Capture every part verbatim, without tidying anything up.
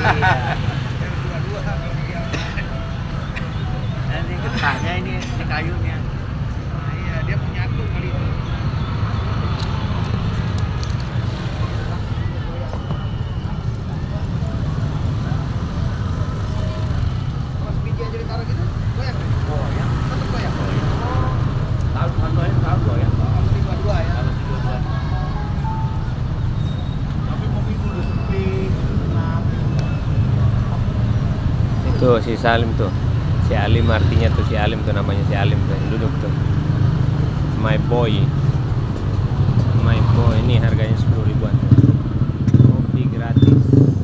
Ini getahnya ini, ini kayunya. Iya, dia menyatu kali ini. Mas biji aja ditaruh gitu, goyang deh. Goyang, tetep goyang. Tahu kan goyang, tahu goyang. Harus dua-dua ya. Harus dua-dua. Tapi mobil udah sepi. Itu si Salim tuh. Si Alim artinya tuh si Alim tuh namanya si Alim tuh duduk tuh. My boy. My boy ini harganya sepuluh ribuan. Kopi gratis.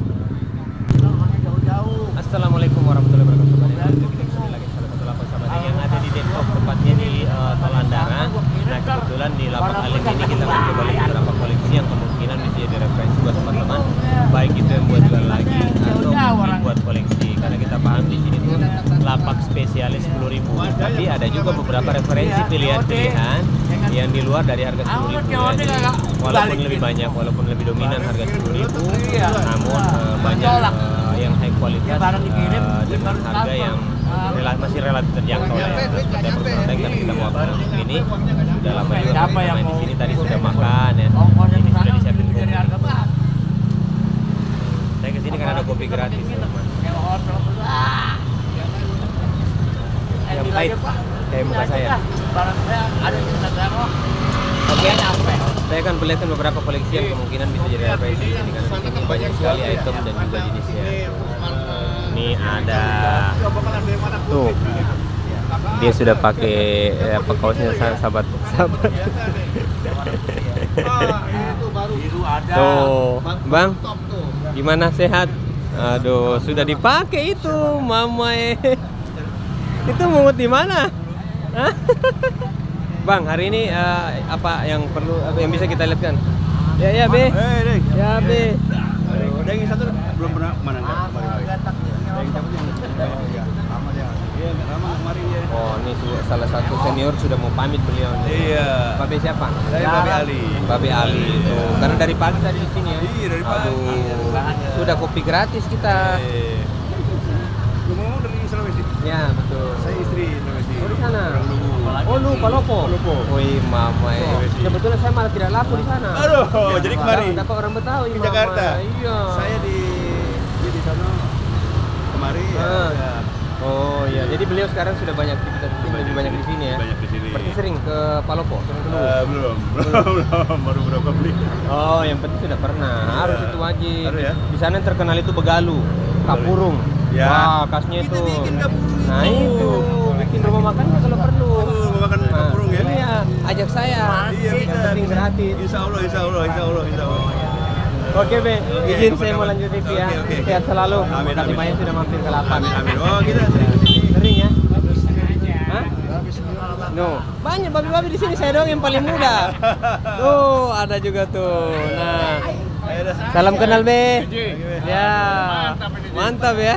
Jauh-jauh. Assalamualaikum warahmatullahi wabarakatuh. Kembali lagi kita kembali lagi salah satu lapak sahabat yang ada di Depok, tepatnya di uh, Tolandara. Nah kebetulan di lapak Alim ini kita mencoba lihat beberapa koleksi yang kemungkinan bisa jadi referensi buat teman-teman, baik itu yang buat jual lagi atau buat koleksi. Karena kita paham di sini tuh lapak spesialis sepuluh ribu, tapi ada juga beberapa referensi pilihan-pilihan yang di luar dari harga sepuluh ribu ya. Walaupun lebih banyak, walaupun lebih dominan harga sepuluh ribu, namun uh, banyak uh, yang high kualitas uh, dengan harga yang rela masih relatif terjangkau ya. Saya bersantai karena kita mau ke ini sudah lama juga main di sini, tadi sudah makan ya. Ini sudah disiapin kopi. Saya kesini karena ada kopi gratis ya, teman. Yang pahit kayak muka saya. Barang saya ada di Instagram. Oke, saya akan perlihatkan beberapa koleksi yang kemungkinan bisa jadi referensi di sini karena di sini banyak sekali item dan juga jenisnya. Ini ada tuh, dia sudah pakai apa kaosnya sahabat sahabat. Tuh, bang, gimana sehat? Aduh, sudah dipakai itu, mama eh. Itu mungut di mana? Hah? Bang, hari ini uh, apa yang perlu apa yang bisa kita lihat kan? Ya ya be. Ya be. Udah yang satu belum pernah mana enggak kemarin. Yang satu yang lama dia. Iya, enggak lama kemarin ya. Oh, ini salah satu senior sudah mau pamit beliau nih. Iya. Babe siapa? Saya Babe Ali. Babe Ali itu. Karena dari pagi tadi di sini ya. Iya, dari pagi. Aduh. Sudah kopi gratis kita. Lu mau dari Sulawesi? Ya, betul. Saya istri Sulawesi. Oh, di sana. Lugu. Oh, lu Palopo. Palopo. Wih, mama ya. Kebetulan saya malah tidak laku di sana. Aduh, ya, jadi kemarin. Dapat orang Betawi Di Jakarta. Iya. Saya di di, di sana kemarin ah. ya. Oh iya, jadi beliau sekarang sudah banyak aktivitas di sini, lebih banyak di sini ya. Banyak di sini. Berarti sering ke Palopo, sering ke Luwu? Uh, belum, belum, belum, baru berapa beli. Oh, yang penting sudah pernah. Iya. Harus itu wajib. Harus ya. Di sana yang terkenal itu begalu, kapurung. Ya. Wah, khasnya itu. Kita bikin kapurung Nah itu. itu, bikin rumah makannya kalau perlu. Oh, mau makan Nah, kapurung ya? Iya, ajak saya. Iya, Yang bisa. penting gratis. Insya Allah, insya Allah, insya Allah, insya Allah. Oke Be, Oke, izin kapan-kapan. saya mau lanjut T V ya. Oke, oke, oke. Sehat selalu. Amin, Terima kasih amin. banyak sudah mampir ke lapak. Amin, amin. Oh, kita sering kesini. Sering ya? Hah? No, banyak babi-babi di sini, saya doang yang paling muda. Tuh, ada juga tuh. Nah, salam kenal Be. Ya, mantap ya.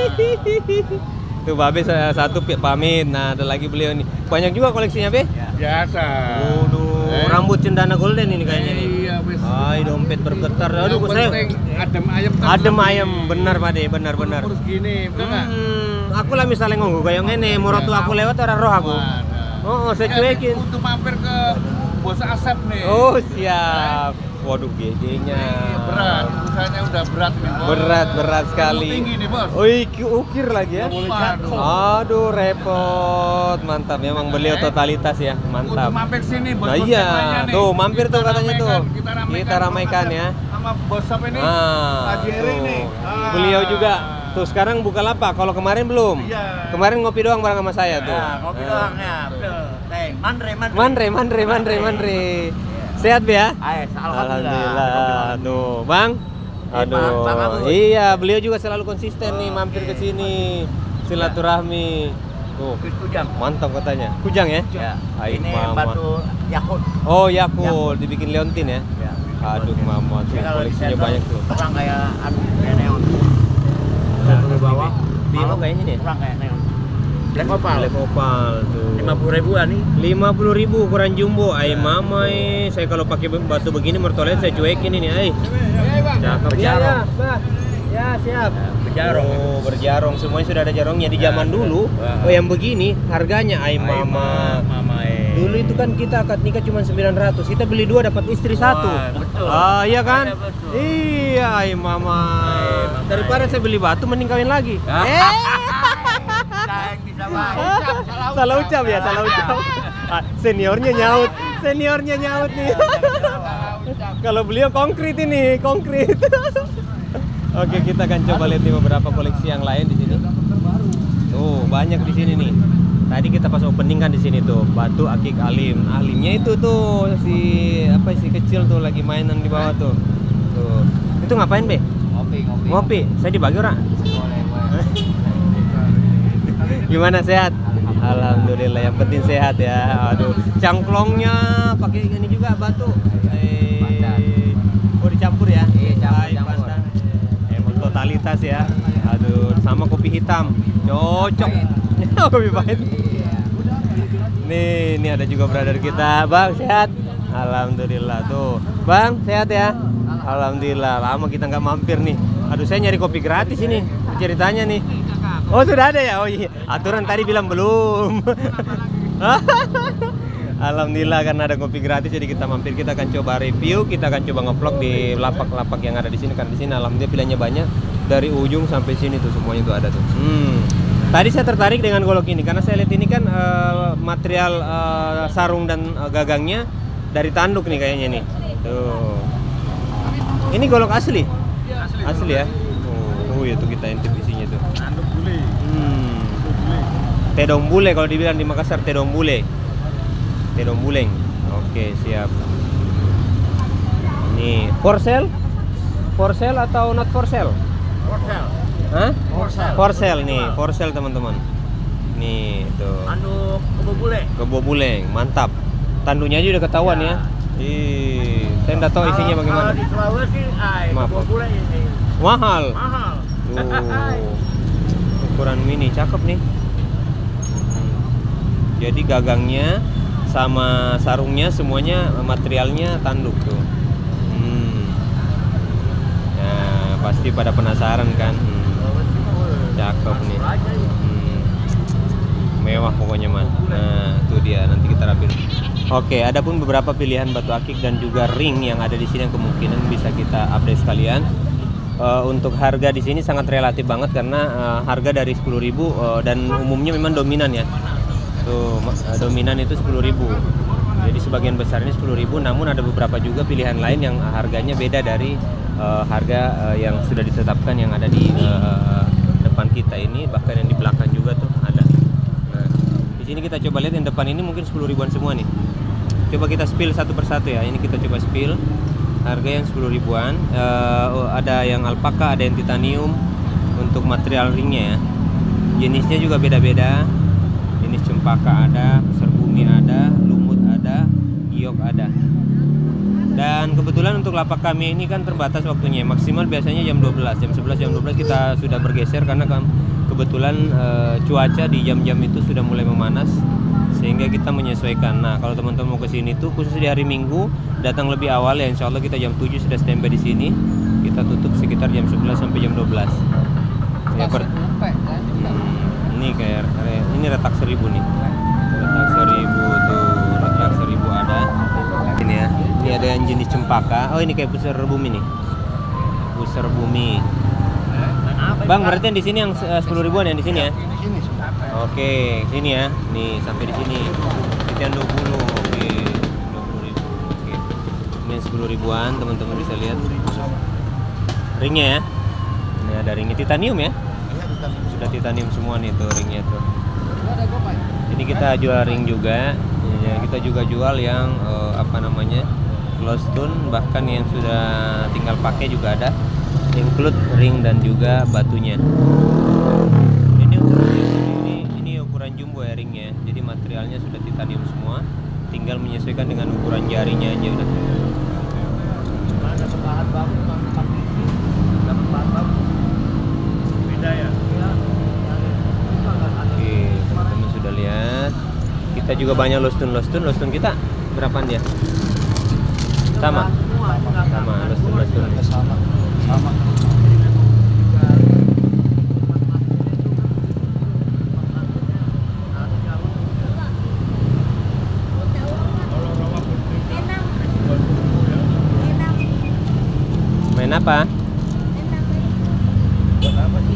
Tuh Babe satu pamit. Nah, ada lagi beliau nih. Banyak juga koleksinya Be. Biasa. Waduh, rambut cendana golden ini kayaknya nih. Iya, wis. Ay, dompet bergetar. Aduh, saya adem ayam. adem ayam, benar Pade, benar-benar. Terus gini, betul enggak? Hmm, aku lah misalnya ngomong kayak ngene, morotu aku lewat orang roh aku. Oh, saya cuekin. Untuk mampir ke Bos Asep nih. Oh, siap. Waduh, G D-nya. Berat, usahanya udah berat nih, Bos. Berat, berat sekali. Tinggi nih, Bos. Oh, iki ukir lagi ya. Waduh. Aduh, repot. Mantap, memang beliau totalitas ya. Untuk Mantap. mampir sini, Bos. Nah, Bos iya. yang lainnya nih. Tuh, mampir Kita tuh katanya tuh. ramaikan, Kita ramaikan, Kita ramaikan ya. Sama Bos Asep ini. Ah, Haji Eri tuh. nih. Ah. Beliau juga. Tuh sekarang buka lapak. Kalau kemarin belum. Iya. Kemarin ngopi doang bareng sama saya tuh. Ya, kopi Ah. doang ya. Betul. Teh, mandre, mandre. Mandre, mandre, mandre, mandre. Sehat Be ya? Ais, Alhamdulillah. Tuh, Bang. Eh, Aduh. Bang, Bang Agus. Iya, beliau juga selalu konsisten nih mampir ke sini. Silaturahmi. Tuh, Kujang. mantap katanya. Kujang ya? Ya. Ay, Ini mama. batu Yakut. Oh, Yakult dibikin leontin ya? Ya. Aduh, mama tuh Jadi kalau koleksinya disendok, banyak tuh. Kurang kayak anu, kayak neon. Dan ke bawah. Bimo kayaknya nih. Kurang kayak neon. Black Opal. Black Opal tuh. lima puluh ribuan nih. lima puluh ribu ukuran jumbo. Ay mama eh. Saya kalau pakai batu begini mertolet saya cuekin ini ay. Cakep ya. Berjarong. Ya, Ya, siap. Berjarong. Oh, berjarong. Semuanya sudah ada jarongnya di zaman dulu. Oh, yang begini harganya ay mama. Mama eh. Dulu itu kan kita akad nikah cuma sembilan ratus. Kita beli dua dapat istri satu. Betul. Ah, iya kan? Iya, betul. Iya, ay mama. Ay, mama. Daripada saya beli batu mending kawin lagi. Ah. Eh. Sayang bisa banget. Salah ucap ya, salah ucap. Ah, seniornya nyaut. Seniornya nyaut nih. Kalau beliau konkret ini, konkret. Oke, kita akan coba lihat nih beberapa koleksi yang lain di sini. Tuh, banyak di sini nih. Tadi kita pas opening kan di sini tuh, batu akik alim. Alimnya itu tuh si apa si kecil tuh lagi mainan di bawah tuh. Tuh. Itu ngapain, Be? Ngopi, ngopi. Ngopi. Saya dibagi ora? Boleh, boleh. Gimana, sehat? Alhamdulillah, yang penting sehat ya. Aduh, cangklongnya pakai ini juga batu. Eh, oh dicampur ya? Iya, campur, Hai, campur. pandan. Emang totalitas ya. Aduh, sama kopi hitam. Cocok. Kopi pahit. Iya. Nih, ini ada juga brother kita. Bang, sehat? Alhamdulillah tuh. Bang, sehat ya? Alhamdulillah. Lama kita nggak mampir nih. Aduh, saya nyari kopi gratis ini. Ceritanya nih. Oh, sudah ada ya? Oh iya. Aturan tadi bilang belum. Alhamdulillah karena ada kopi gratis jadi kita mampir, kita akan coba review, kita akan coba ngevlog di lapak-lapak yang ada di sini. Karena di sini alhamdulillah pilihannya banyak dari ujung sampai sini tuh semuanya tuh ada tuh. Hmm. Tadi saya tertarik dengan golok ini karena saya lihat ini kan uh, material uh, sarung dan uh, gagangnya dari tanduk nih kayaknya nih. Tuh. Ini golok asli? Asli, asli ya. Oh, oh itu kita intip isinya tuh. Tanduk bule. Hmm. Tedong bule kalau dibilang di Makassar, tedong bule. Tedong buleng. Oke, siap. Nih, for sale? For sale atau not for sale? For sale. Hah? For sale. For sale nih, for sale teman-teman. Nih, tuh. Tanduk kebo bule. Kebo buleng, mantap. Tandunya aja udah ketahuan ya. Ih, saya nggak tahu isinya bagaimana. Kalau di Sulawesi, ay, Maaf, kebo Pak. bule ini Mahal. mahal. Tuh. Ukuran mini, cakep nih. Hmm. Jadi gagangnya sama sarungnya semuanya materialnya tanduk tuh. Hmm. Nah, pasti pada penasaran kan. Hmm. Cakep nih. Hmm. Mewah pokoknya man. Nah, itu dia nanti kita rapin. Oke, ada pun beberapa pilihan batu akik dan juga ring yang ada di sini yang kemungkinan bisa kita update sekalian. Uh, untuk harga di sini sangat relatif banget karena uh, harga dari sepuluh ribu uh, dan umumnya memang dominan ya. Tuh, uh, dominan itu sepuluh ribu. Jadi sebagian besar ini sepuluh ribu, namun ada beberapa juga pilihan lain yang harganya beda dari uh, harga uh, yang sudah ditetapkan yang ada di uh, depan kita ini, bahkan yang di belakang juga tuh ada. Nah, di sini kita coba lihat yang depan ini mungkin sepuluh ribuan semua nih. Coba kita spill satu persatu ya. Ini kita coba spill. Harga yang sepuluh ribuan. Uh, ada yang alpaka, ada yang titanium untuk material ringnya ya. Jenisnya juga beda-beda. Jenis cempaka ada, serbumi ada, lumut ada, giok ada. Dan kebetulan untuk lapak kami ini kan terbatas waktunya. Maksimal biasanya jam dua belas, jam sebelas, jam dua belas kita sudah bergeser karena kan kebetulan uh, cuaca di jam-jam itu sudah mulai memanas. Sehingga kita menyesuaikan. Nah, kalau teman-teman mau ke sini tuh khusus di hari Minggu datang lebih awal ya, insya Allah kita jam tujuh sudah standby di sini. Kita tutup sekitar jam sebelas sampai jam dua belas. Ya, per... hmm, ini kayak ini retak seribu nih. Retak seribu tuh, retak seribu ada. Ini ya. Ini ada yang jenis cempaka. Oh, ini kayak pusar bumi nih. Pusar bumi. Bang, berarti yang di sini yang sepuluh ribuan yang di sini ya? Oke, sini ya. Nih, sampai di sini. Itu yang dua puluh. Oke. dua puluh ribu. Oke. Ini sepuluh ribuan, teman-teman bisa lihat. Ringnya ya. Ini ada ringnya titanium ya. Sudah titanium semua nih tuh ringnya tuh. Ini kita jual ring juga. Ya, kita juga jual yang uh, apa namanya? Close tune, bahkan yang sudah tinggal pakai juga ada. Include ring dan juga batunya. Ini ukuran ini, ini ukuran jumbo ya ringnya. Jadi materialnya sudah titanium semua. Tinggal menyesuaikan dengan ukuran jarinya aja udah. Ada bahan bagus, dapat bahan bagus. Beda ya. Oke, teman-teman sudah lihat. Kita juga banyak lostun lostun lostun kita berapaan dia? Sama. Sama lostun lostun. Sama. Sama. Buat apa sih?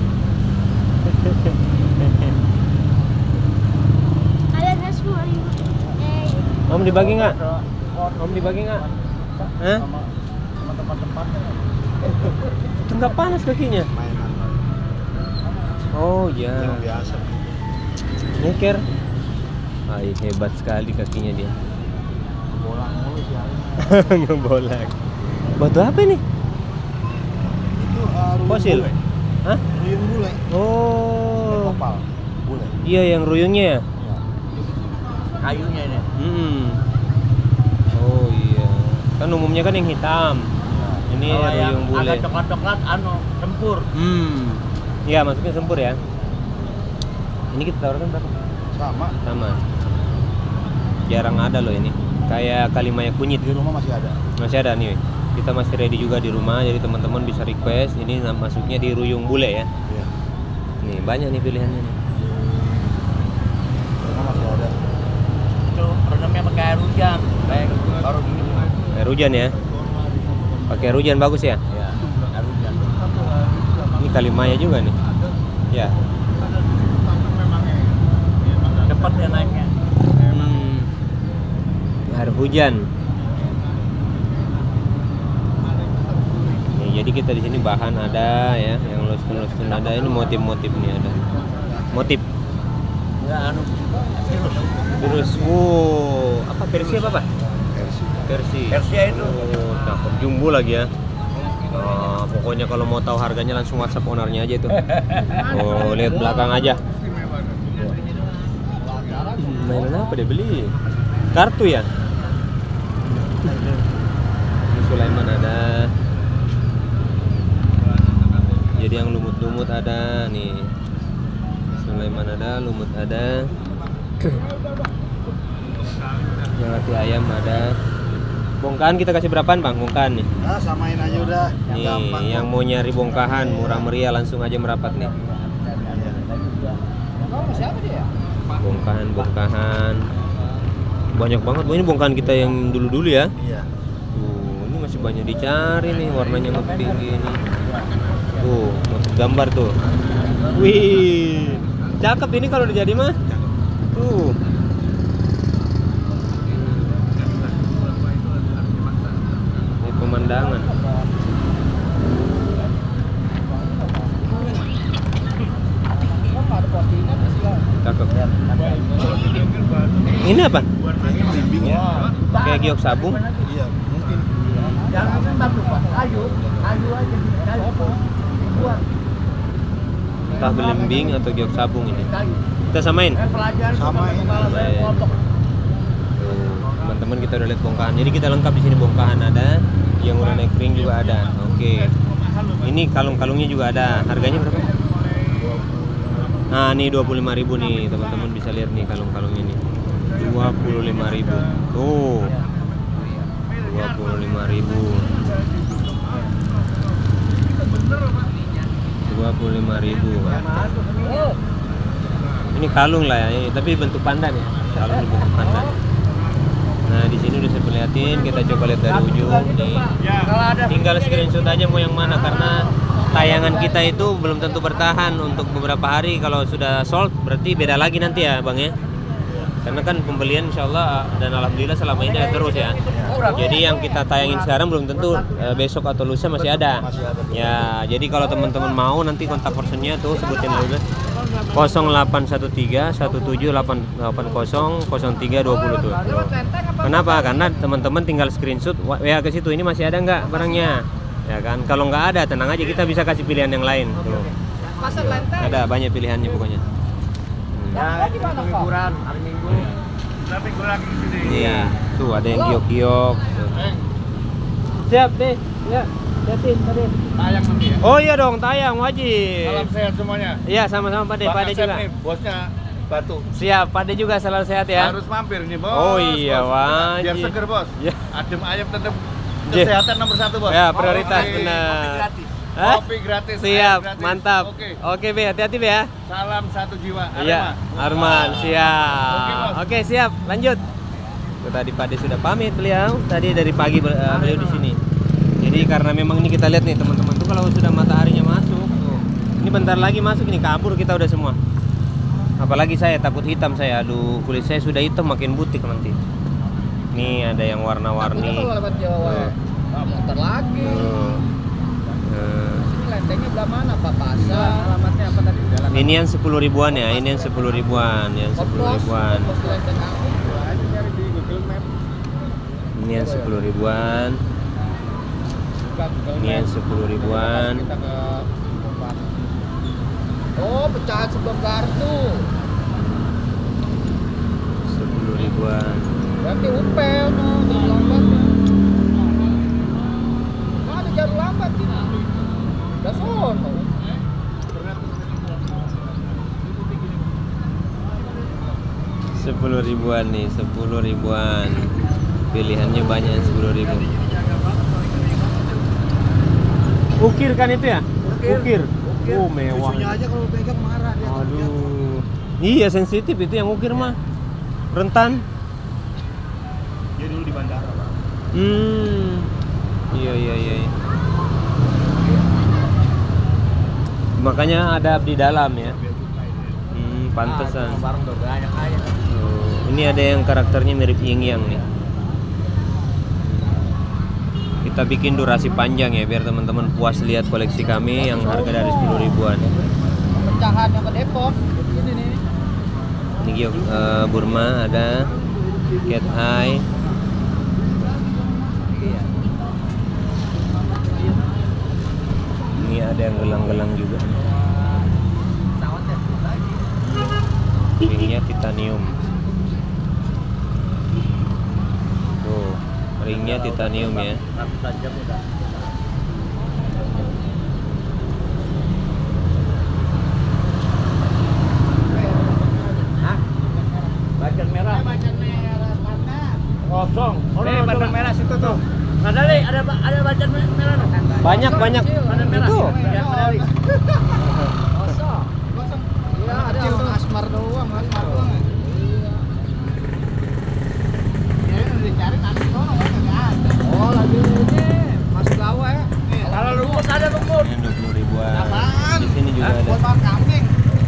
Kalian harus mau eh Om dibagi nggak? Om dibagi nggak? Hah? Sama sama tempat-tempatnya. Itu nggak panas kakinya? Mainan lah. Oh ya. Yang biasa. Nyeker. Ah, hebat sekali kakinya dia. Bolang mulu sih. Ngebolak. Batu apa ini? Itu uh, ruyung Fosil. bule. Hah? Ruyung bule. Oh. Kopal. Bule. Iya, yang ruyungnya ya? Iya. Kayunya ini. Hmm. Oh iya. Kan umumnya kan yang hitam. Ini Kalau yang ruyung bule. agak coklat-coklat anu tempur. Hmm. Iya, masuknya sempur ya. Ini kita tawarkan berapa? Sama. Sama. Jarang ada loh ini. Kayak kalimaya kunyit. Di rumah masih ada. Masih ada nih. Kita masih ready juga di rumah, jadi teman-teman bisa request. Ini masuknya di ruyung bule ya. Iya. Nih banyak nih pilihannya nih. Rumah masih ada. Itu rendamnya pakai air hujan. Kayak baru gini. Air hujan ya. Pakai air hujan bagus ya. Ya, air hujan. Ini kalimaya juga nih. Ya. Cepat ya naiknya. Hmm. Air hujan. Nih, jadi kita di sini bahan ada ya, yang lustun-lustun ada. Ini motif-motif nih ada. Motif. Ya anu virus. Terus, wow, apa versi apa pak? Versi. Versi. Persia itu. Oh, cakep. Jumbo lagi ya. Oh, pokoknya kalau mau tahu harganya langsung WhatsApp ownernya aja itu. Oh, lihat belakang aja. Hmm, mainan apa dia beli? Kartu ya? Ini Sulaiman ada. Jadi yang lumut-lumut ada nih. Sulaiman ada, lumut ada. Yang hati ayam ada. Bongkahan kita kasih berapaan bang? Bongkahan nih. Nah, samain aja udah. Yang Nih, gampang. yang mau nyari bongkahan murah meriah langsung aja merapat nih. Kamu siapa dia? Bongkahan, bongkahan. Banyak banget. Ini bongkahan kita yang dulu-dulu ya. Iya. Tuh, ini masih banyak dicari nih, warnanya ngepink gini. Tuh, motif gambar tuh. Wih, cakep ini kalau udah jadi mah. Tuh. Ini pemandangan. Cakep. Ini apa? Bimbing ya. Kayak giok sabung. Iya, mungkin. Jangan batu Pak, kayu, kayu aja, kayu. Buat Entah belimbing atau giok sabung ini. kayu. Kita samain. Eh pelajaran Samain. kepala saya Samain. kotok. Tuh, teman-teman kita udah lihat bongkahan. Jadi kita lengkap di sini bongkahan ada, yang udah naik ring juga ada. Oke. Ini kalung-kalungnya juga ada. Harganya berapa? Nah, ini dua puluh lima ribu nih, teman-teman bisa lihat nih kalung-kalungnya nih. dua puluh lima ribu. Tuh. dua puluh lima ribu. dua puluh lima ribu. Ini kalung lah ya, ini, tapi bentuk pandan ya. Kalung bentuk pandan. Nah, di sini udah saya perlihatin, kita coba lihat dari ujung nih. Tinggal screenshot aja mau yang mana karena tayangan kita itu belum tentu bertahan untuk beberapa hari. Kalau sudah sold berarti beda lagi nanti ya, Bang ya. Karena kan pembelian insya Allah dan alhamdulillah selama ini ada terus ya. Jadi yang kita tayangin sekarang belum tentu eh, besok atau lusa masih ada. Masih ada. Ya, jadi kalau teman-teman mau nanti kontak personnya tuh sebutin dulu nol delapan satu tiga satu tujuh delapan delapan nol nol tiga dua nol tuh. Kenapa? Karena teman-teman tinggal screenshot W A ke situ, ini masih ada nggak barangnya? Ya kan? Kalau nggak ada tenang aja, kita bisa kasih pilihan yang lain. Tuh. Ada banyak pilihannya pokoknya. Ya, itu hiburan hari Minggu. Tapi gue lagi gede. Iya, tuh ada yang giok-giok. Siap deh, ya. Hati tadi. Tayang nanti ya. Oh iya dong, tayang wajib. Salam sehat semuanya. Iya, sama-sama Pak De, Pak De juga. Nih, bosnya Batu. Siap, Pak De juga selalu sehat ya. Harus mampir nih, Bos. Oh iya, Bos. wajib. Biar seger, Bos. Ya. Adem ayam tetap Ye. kesehatan nomor satu, Bos. Ya, prioritas Oke. benar. Kopi gratis. Hah? Kopi gratis. Siap, ayam gratis. mantap. Oke. Oke, Be, hati-hati Be ya. Salam satu jiwa. Iya, Arema. Arman, Oke, siap. Bos. Oke, siap. Lanjut. Tuh, tadi Pak De sudah pamit beliau. Tadi dari pagi uh, beliau di sini. Jadi karena memang ini kita lihat nih teman-teman tuh kalau sudah mataharinya masuk tuh Ini bentar lagi masuk ini, kabur kita udah semua. Apalagi saya takut hitam saya. Aduh, kulit saya sudah hitam makin butik nanti. Ini ada yang warna-warni. Kalau lewat Jawa ya. Ah, muter lagi. Uh, Sini lentengnya belah mana Pak Pasar? Alamatnya apa tadi? Jalan. Ini yang sepuluh ribuan ya, ini yang sepuluh ribuan, yang sepuluh ribuan. Pos lenteng aku. Aja nyari di Google Map. Ini yang sepuluh ribuan. Buka Google Ini yang Map. sepuluh ribuan. Kita ke tempat. Oh, pecahan sebelum kartu. Sepuluh ribuan. Berarti upel no, jalur lambat. Nggak ada jalur lambat ini. Udah sono. Sepuluh ribuan nih, sepuluh ribuan. Pilihannya banyak, sepuluh ribu. Ukir kan itu ya? Ukir. Oh, mewah. Susunya aja kalau pegang marah dia. Aduh. Iya, sensitif itu yang ukir mah. Rentan. Dia dulu di bandara, Pak. Hmm. Iya, iya, iya. iya. Makanya ada di dalam ya. Hmm, pantesan. Barang udah banyak aja. Oh, ini ada yang karakternya mirip yin yang nih. Kita bikin durasi panjang ya biar teman-teman puas lihat koleksi kami yang harga dari sepuluh ribuan. Pecahan yang ke Depok. Ini nih. Ini giok eh, Burma ada, cat eye. Ini ada yang gelang-gelang juga. Ringnya titanium. Tuh, ringnya titanium ya. Ratusan jam udah. Hah? Bacan merah. Bacan merah mana? Kosong. Oh, Nih, badan merah situ tuh. Ada nih, ada ada bacan merah. Banyak banyak. Badan merah. Itu. Kosong. Kosong. Iya, ada asmar doang, asmar doang. Iya. Ya, udah dicari nanti sono enggak ada. Oh, lagi ini Mas Gawa ya. Kalau lumut ada lumut. Ini dua puluh ribuan. Apaan? Di sini juga ada. Buat makan kambing.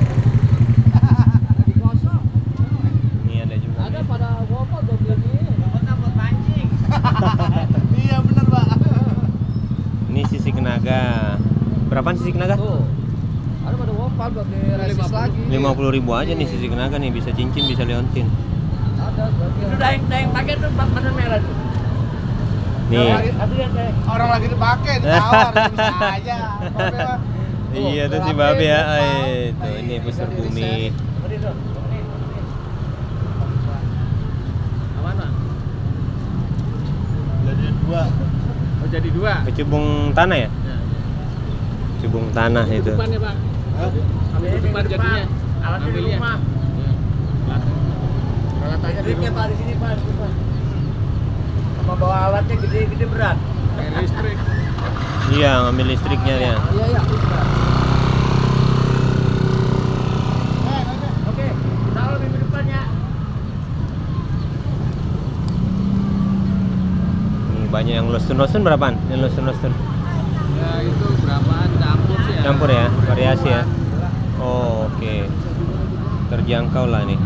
Lagi kosong. Ini ada juga. Ada nih. pada gopol tuh begini. Gopolnya buat pancing. Iya benar, Pak. Ini sisik naga. Berapaan sisik naga? Tuh. Ada pada gopol buat diresis lagi. lima puluh ribu aja nih sisik naga nih, bisa cincin, bisa leontin. Ada berarti. Itu daeng daeng pakai tuh badan merah tuh. Nih. Orang lagi dipakai, ditawar bisa aja. Iya tuh si babe ya. Eh, tuh ini pusar bumi. Jadi dua. Oh, jadi dua. Kecubung tanah ya? Kecubung tanah itu. Depannya, Bang. Ambil depan jadinya. Alatnya di rumah. Alatnya di rumah. Pak di sini, Pak. Sama bawa alatnya gede-gede berat. Listrik. Iya, ngambil listriknya dia. Iya, iya. Oke, kita lebih minggu depannya. Nih banyak yang lostun-lostun berapaan? Yang lostun-lostun. Ya, itu berapaan campur sih ya? Campur ya, variasi ya. Oh, oke. Terjangkau lah nih.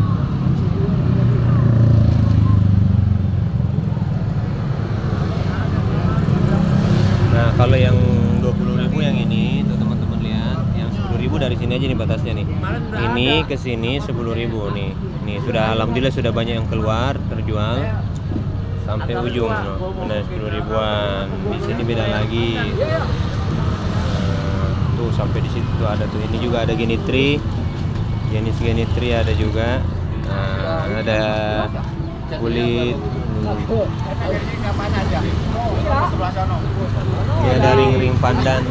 Nah, kalau yang dua puluh ribu yang ini tuh teman-teman lihat, yang sepuluh ribu dari sini aja nih batasnya nih. Ini ke sini sepuluh ribu nih. Nih sudah alhamdulillah sudah banyak yang keluar terjual sampai ujung no. Benar sepuluh ribuan. Di sini beda lagi. Nah, tuh sampai di situ tuh ada tuh. Ini juga ada genitri. Jenis genitri ada juga. Nah, ada kulit. Ini ada ring-ring pandan.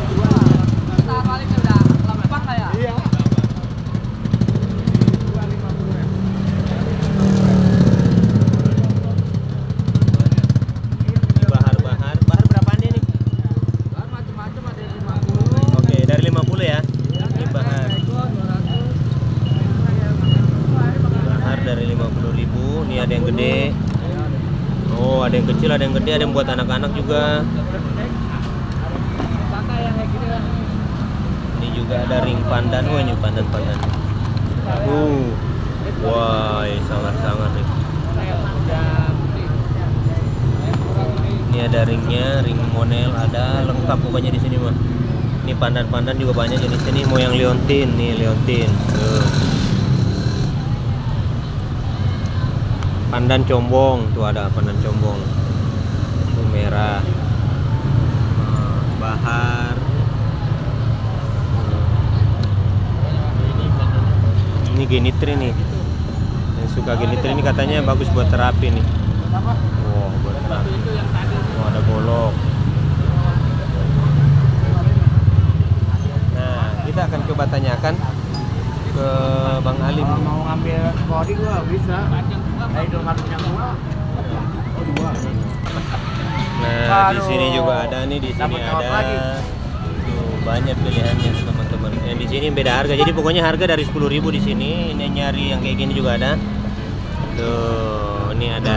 Bahar-bahar, bahar berapaan dia nih? Oke, dari lima puluh ya. Ini bahar. Bahar dari lima puluh ribu. Ini ada yang gede. Oh, ada yang kecil, ada yang gede, ada yang buat anak-anak juga. Ini juga juga ada ring pandan. Wah, ini pandan-pandan. Uh, wah, sangat-sangat nih. Ini ada ringnya, ring monel, ada lengkap pokoknya di sini mah. Ini pandan-pandan juga banyak jenisnya nih. Mau yang liontin nih, liontin. Tuh. Pandan combong, tuh ada pandan combong. Tuh merah. Bahar. Ini genitri nih. Yang suka genitri ini katanya bagus buat terapi nih. Wow, buat terapi. Oh, ada golok. Nah, kita akan coba tanyakan ke Bang Alim. Kalau mau ngambil body gua bisa. Dari dua kartu yang gua. Oh, dua. Nah, di sini juga ada nih, di sini ada. Tuh, banyak pilihannya teman-teman. Yang di sini beda harga. Jadi pokoknya harga dari sepuluh ribu di sini. Ini nyari yang kayak gini juga ada. Tuh, ini ada.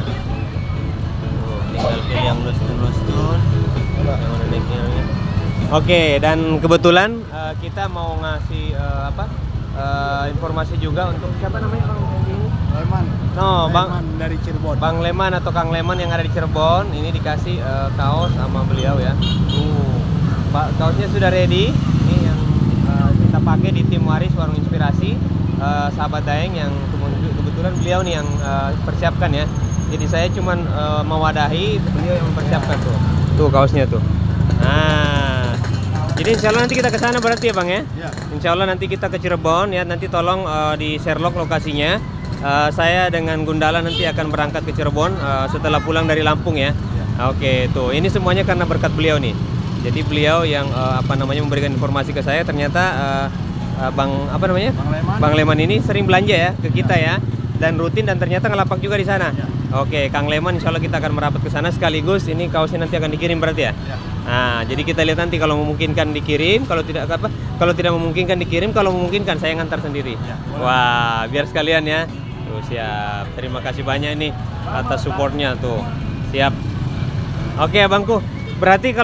Tuh, tinggal pilih yang lustun-lustun. Yang mana naiknya. Oke, dan kebetulan uh, kita mau ngasih uh, apa? Uh, informasi juga untuk siapa namanya Bang? Leman. No, Bang Leman dari Cirebon. Bang Leman atau Kang Leman yang ada di Cirebon. Ini dikasih uh, kaos sama beliau ya. Tuh, Pak, kaosnya sudah ready. Ini yang uh, kita pakai di tim waris Warung Inspirasi, uh, sahabat Daeng yang kebetulan beliau nih yang uh, persiapkan ya. Jadi saya cuman uh, mewadahi, beliau yang mempersiapkan tuh. Tuh kaosnya tuh. Nah, jadi insya Allah nanti kita ke sana berarti ya Bang ya? Ya. Insya Allah nanti kita ke Cirebon ya. Nanti tolong uh, di Sherlock lokasinya. Uh, saya dengan Gundala nanti akan berangkat ke Cirebon uh, setelah pulang dari Lampung ya. Ya. Oke, tuh ini semuanya karena berkat beliau nih. Jadi beliau yang uh, apa namanya memberikan informasi ke saya. Ternyata uh, uh, Bang apa namanya? Bang Leman. Bang Leman ini sering belanja ya ke kita ya. Dan rutin dan ternyata ngelapak juga di sana. Ya. Oke, Kang Leman insya Allah kita akan merapat ke sana sekaligus ini kaosnya nanti akan dikirim berarti ya. Ya. Nah, jadi kita lihat nanti kalau memungkinkan dikirim, kalau tidak apa, kalau tidak memungkinkan dikirim, kalau memungkinkan saya ngantar sendiri. Ya, wah, biar sekalian ya. Tuh siap. Terima kasih banyak nih atas supportnya tuh. Siap. Oke, Abangku. Berarti kalau